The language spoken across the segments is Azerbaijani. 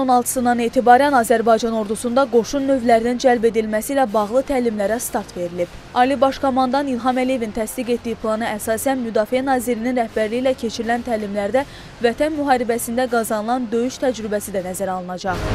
16-sından etibarən Azərbaycan ordusunda qoşun növlərinin cəlb edilməsi ilə bağlı təlimlərə start verilib. Ali Baş Komandan İlham Əliyevin təsdiq etdiyi plana əsasən Müdafiə Nazirinin rəhbərliyi ilə keçirilən təlimlərdə Vətən müharibəsində qazanılan döyüş təcrübəsi də nəzərə alınacaq.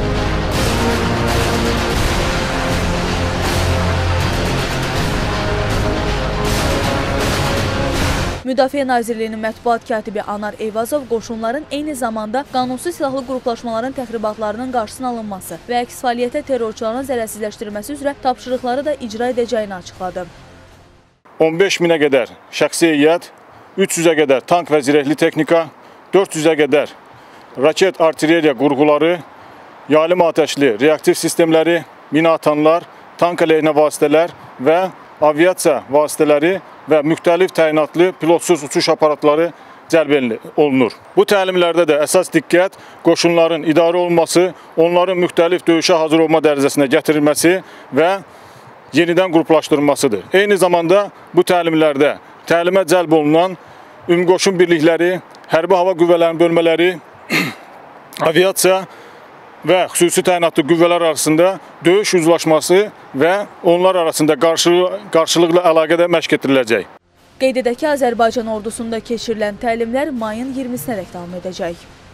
Müdafiə Nazirliyinin mətbuat katibi Anar Eyvazov qoşunların eyni zamanda qanunsuz silahlı qruplaşmaların təxribatlarının qarşısının alınması və əks fəaliyyətə terrorçuların zərərsizləşdirilməsi üzrə tapşırıqları da icra edəcəyini açıqladı. 15 minə qədər şəxsi heyət, 300-ə qədər tank və zirehli texnika, 400-ə qədər raket artilleriya qurğuları, yalım atəşli reaktiv sistemləri, minatanlar, tank əleyhinə vasitələr və aviasiya vasitələri və müxtəlif təyinatlı pilotsuz uçuş aparatları cəlb olunur. Bu təlimlərdə də əsas diqqət qoşunların idarə olunması, onların müxtəlif döyüşə hazır olma dərəcəsinə gətirilməsi və yenidən qruplaşdırılmasıdır. Eyni zamanda bu təlimlərdə təlimə cəlb olunan ümumqoşun birlikləri, hərbi hava qüvvələrinin bölmələri, aviasiya və xüsusi təyinatlı qüvvələr arasında döyüş uzlaşması və onlar arasında qarşılıqlı əlaqədə məşq etdiriləcək. Qeyd edək ki, Azərbaycan ordusunda keçirilən təlimlər mayın 20-sinədək davam edəcək.